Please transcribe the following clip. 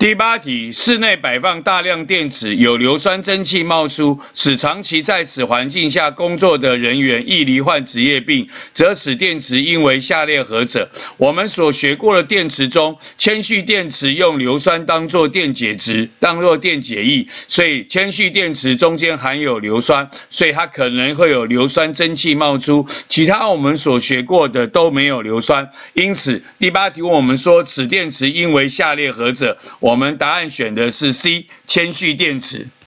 第8题，室内摆放大量电池，有硫酸蒸汽冒出，使长期在此环境下工作的人员易罹患职业病，则此电池应为下列何者？我们所学过的电池中，铅蓄电池用硫酸当作电解质，当作电解液，所以铅蓄电池中间含有硫酸，所以它可能会有硫酸蒸汽冒出。其他我们所学过的都没有硫酸，因此第8题问我们说，此电池应为下列何者？我们答案选的是 C， 铅蓄电池。